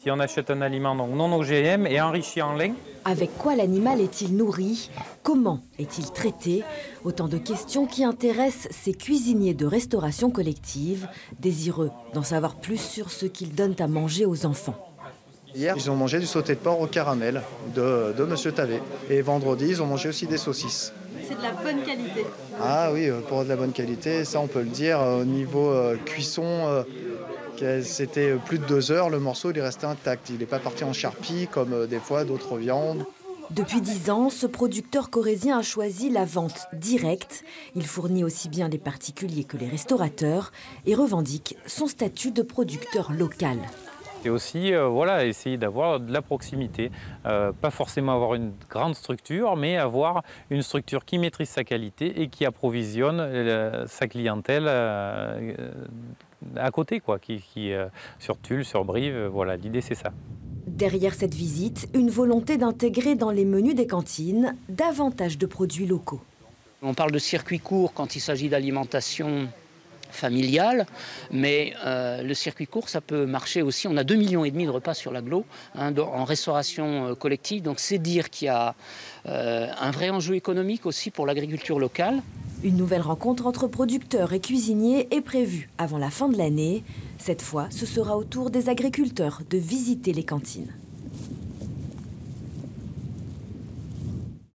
Si on achète un aliment donc non OGM et enrichi en lin. Avec quoi l'animal est-il nourri? Comment est-il traité? Autant de questions qui intéressent ces cuisiniers de restauration collective, désireux d'en savoir plus sur ce qu'ils donnent à manger aux enfants. Hier, ils ont mangé du sauté de porc au caramel de Monsieur Tavé. Et vendredi, ils ont mangé aussi des saucisses. C'est de la bonne qualité. Ah oui, pour de la bonne qualité, ça on peut le dire. Au niveau cuisson, c'était plus de 2 heures, le morceau il est resté intact. Il n'est pas parti en charpie comme des fois d'autres viandes. Depuis 10 ans, ce producteur corrézien a choisi la vente directe. Il fournit aussi bien les particuliers que les restaurateurs et revendique son statut de producteur local. Et aussi voilà, essayer d'avoir de la proximité. Pas forcément avoir une grande structure, mais avoir une structure qui maîtrise sa qualité et qui approvisionne sa clientèle à côté, quoi, sur Tulle, sur Brive. Voilà, l'idée c'est ça. Derrière cette visite, une volonté d'intégrer dans les menus des cantines davantage de produits locaux. On parle de circuit court quand il s'agit d'alimentation familiale, mais le circuit court, ça peut marcher aussi. On a 2,5 millions de repas sur l'agglo en restauration collective, donc c'est dire qu'il y a un vrai enjeu économique aussi pour l'agriculture locale. Une nouvelle rencontre entre producteurs et cuisiniers est prévue avant la fin de l'année. Cette fois, ce sera au tour des agriculteurs de visiter les cantines.